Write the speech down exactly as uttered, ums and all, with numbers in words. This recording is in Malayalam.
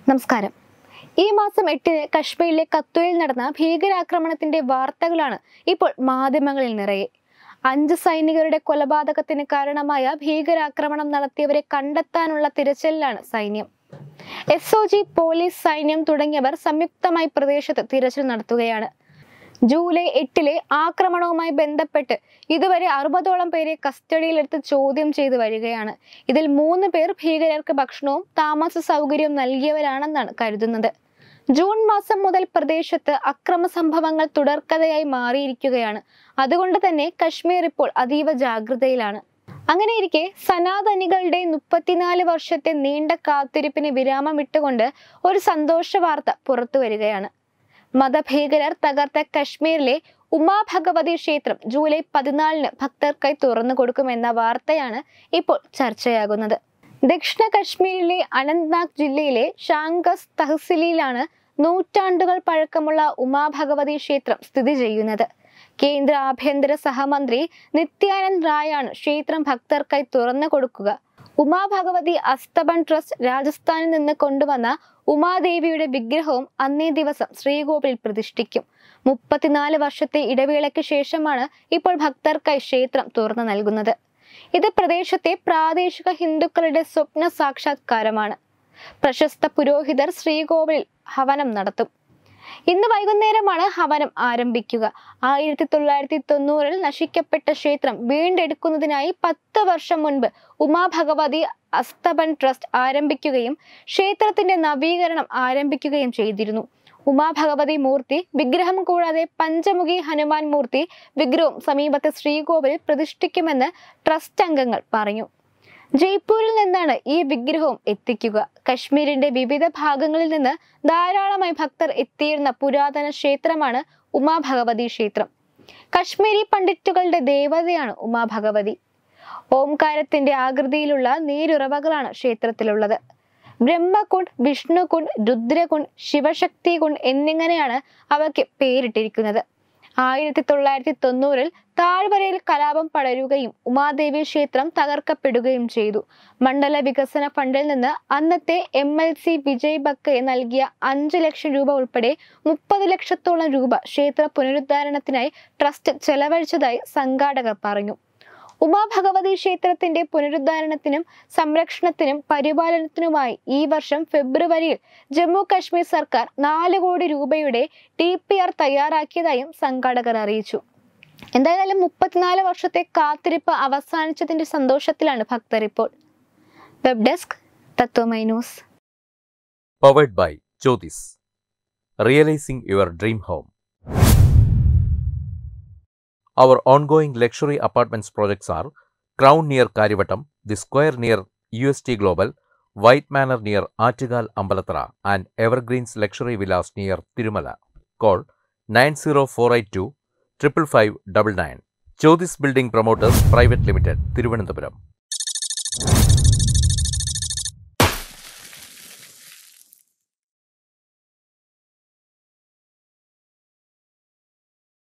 നമസ്കാരം. ഈ മാസം എട്ടിന് കശ്മീരിലെ കത്വയിൽ നടന്ന ഭീകരാക്രമണത്തിന്റെ വാർത്തകളാണ് ഇപ്പോൾ മാധ്യമങ്ങളിൽ നിറയെ. അഞ്ച് സൈനികരുടെ കൊലപാതകത്തിന് കാരണമായ ഭീകരാക്രമണം നടത്തിയവരെ കണ്ടെത്താനുള്ള തിരച്ചിലിലാണ് സൈന്യം. എസ് ഒ ജി, പോലീസ്, സൈന്യം തുടങ്ങിയവർ സംയുക്തമായി പ്രദേശത്ത് തിരച്ചിൽ നടത്തുകയാണ്. ജൂലൈ എട്ടിലെ ആക്രമണവുമായി ബന്ധപ്പെട്ട് ഇതുവരെ അറുപതോളം പേരെ കസ്റ്റഡിയിലെടുത്ത് ചോദ്യം ചെയ്തു വരികയാണ്. ഇതിൽ മൂന്ന് പേർ ഭീകരർക്ക് ഭക്ഷണവും താമസ സൗകര്യവും നൽകിയവരാണെന്നാണ് കരുതുന്നത്. ജൂൺ മാസം മുതൽ പ്രദേശത്ത് അക്രമ സംഭവങ്ങൾ തുടർക്കഥയായി മാറിയിരിക്കുകയാണ്. അതുകൊണ്ട് തന്നെ കശ്മീർ ഇപ്പോൾ അതീവ ജാഗ്രതയിലാണ്. അങ്ങനെയിരിക്കെ സനാതനികളുടെ മുപ്പത്തിനാല് വർഷത്തെ നീണ്ട കാത്തിരിപ്പിന് വിരാമം ഇട്ടുകൊണ്ട് ഒരു സന്തോഷ വാർത്ത പുറത്തു വരികയാണ്. മതഭീകരർ തകർത്ത കശ്മീരിലെ ഉമാ ഭഗവതി ക്ഷേത്രം ജൂലൈ പതിനാലിന് ഭക്തർക്കായി തുറന്നു കൊടുക്കുമെന്ന വാർത്തയാണ് ഇപ്പോൾ ചർച്ചയാകുന്നത്. ദക്ഷിണ കശ്മീരിലെ അനന്ത്നാഗ് ജില്ലയിലെ ഷാങ്കസ് തഹസിലിലാണ് നൂറ്റാണ്ടുകൾ പഴക്കമുള്ള ഉമാ ഭഗവതി ക്ഷേത്രം സ്ഥിതി ചെയ്യുന്നത്. കേന്ദ്ര ആഭ്യന്തര സഹമന്ത്രി നിത്യാനന്ദ് റായാണ് ക്ഷേത്രം ഭക്തർക്കായി തുറന്നു കൊടുക്കുക. ഉമാ ഭഗവതി അസ്തബൻ ട്രസ്റ്റ് രാജസ്ഥാനിൽ നിന്ന് കൊണ്ടുവന്ന ഉമാദേവിയുടെ വിഗ്രഹവും അന്നേ ദിവസം ശ്രീകോവിലിൽ പ്രതിഷ്ഠിക്കും. മുപ്പത്തിനാല് വർഷത്തെ ഇടവേളയ്ക്ക് ശേഷമാണ് ഇപ്പോൾ ഭക്തർക്കായി ക്ഷേത്രം തുറന്നു നൽകുന്നത്. ഇത് പ്രദേശത്തെ പ്രാദേശിക ഹിന്ദുക്കളുടെ സ്വപ്ന സാക്ഷാത്കാരമാണ്. പ്രശസ്ത പുരോഹിതർ ശ്രീകോവിലിൽ ഹവനം നടത്തും. ഇന്ന് വൈകുന്നേരമാണ് ഹവനം ആരംഭിക്കുക. ആയിരത്തി തൊള്ളായിരത്തി തൊണ്ണൂറിൽ നശിക്കപ്പെട്ട ക്ഷേത്രം വീണ്ടെടുക്കുന്നതിനായി പത്ത് വർഷം മുൻപ് ഉമാ ഭഗവതി അസ്തബൻ ട്രസ്റ്റ് ആരംഭിക്കുകയും ക്ഷേത്രത്തിന്റെ നവീകരണം ആരംഭിക്കുകയും ചെയ്തിരുന്നു. ഉമാ ഭഗവതി മൂർത്തി വിഗ്രഹം കൂടാതെ പഞ്ചമുഖി ഹനുമാൻ മൂർത്തി വിഗ്രഹവും സമീപത്തെ ശ്രീകോവിലിൽ പ്രതിഷ്ഠിക്കുമെന്ന് ട്രസ്റ്റ് അംഗങ്ങൾ പറഞ്ഞു. ജയ്പൂരിൽ നിന്നാണ് ഈ വിഗ്രഹവും എത്തിക്കുക. കശ്മീരിന്റെ വിവിധ ഭാഗങ്ങളിൽ നിന്ന് ധാരാളമായി ഭക്തർ എത്തിയിരുന്ന പുരാതന ക്ഷേത്രമാണ് ഉമാ ഭഗവതി ക്ഷേത്രം. കശ്മീരി പണ്ഡിറ്റുകളുടെ ദേവതയാണ് ഉമാ ഭഗവതി. ഓംകാരത്തിന്റെ ആകൃതിയിലുള്ള നീരുറവകളാണ് ക്ഷേത്രത്തിലുള്ളത്. ബ്രഹ്മകുണ്ട്, വിഷ്ണുകുണ്ട്, രുദ്രകുണ്ട്, ശിവശക്തി കുണ്ട് എന്നിങ്ങനെയാണ് അവയ്ക്ക് പേരിട്ടിരിക്കുന്നത്. ആയിരത്തി തൊള്ളായിരത്തി തൊണ്ണൂറിൽ താഴ്വരയിൽ കലാപം പടരുകയും ഉമാദേവി ക്ഷേത്രം തകർക്കപ്പെടുകയും ചെയ്തു. മണ്ഡല വികസന ഫണ്ടിൽ നിന്ന് അന്നത്തെ എം എൽ സി വിജയ് ബക്കയെ നൽകിയ അഞ്ച് ലക്ഷം രൂപ ഉൾപ്പെടെ മുപ്പത് ലക്ഷത്തോളം രൂപ ക്ഷേത്ര പുനരുദ്ധാരണത്തിനായി ട്രസ്റ്റ് ചെലവഴിച്ചതായി സംഘാടകർ പറഞ്ഞു. ഉമാ ഭഗവതി ക്ഷേത്രത്തിന്റെ പുനരുദ്ധാരണത്തിനും സംരക്ഷണത്തിനും പരിപാലനത്തിനുമായി ഈ വർഷം ഫെബ്രുവരിയിൽ ജമ്മു കശ്മീർ സർക്കാർ നാല് കോടി രൂപയുടെ ഡി പി ആർ തയ്യാറാക്കിയതായും സംഘാടകർ അറിയിച്ചു. എന്തായാലും മുപ്പത്തിനാല് വർഷത്തെ കാത്തിരിപ്പ് അവസാനിച്ചതിന്റെ സന്തോഷത്തിലാണ് ഭക്തർ ഇപ്പോൾ. Web desk Tatwamayi news. Powered by Jyothis, realising your dream home. Our ongoing luxury apartments projects are Crown near Karivattam, The Square near U S T Global, White Manor near Attigal Ambalathara, and Evergreens Luxury Villas near Tirumala. Call nine zero four eight two five five five nine nine. Jyothis Building Promoters Private Limited, Thiruvananthapuram.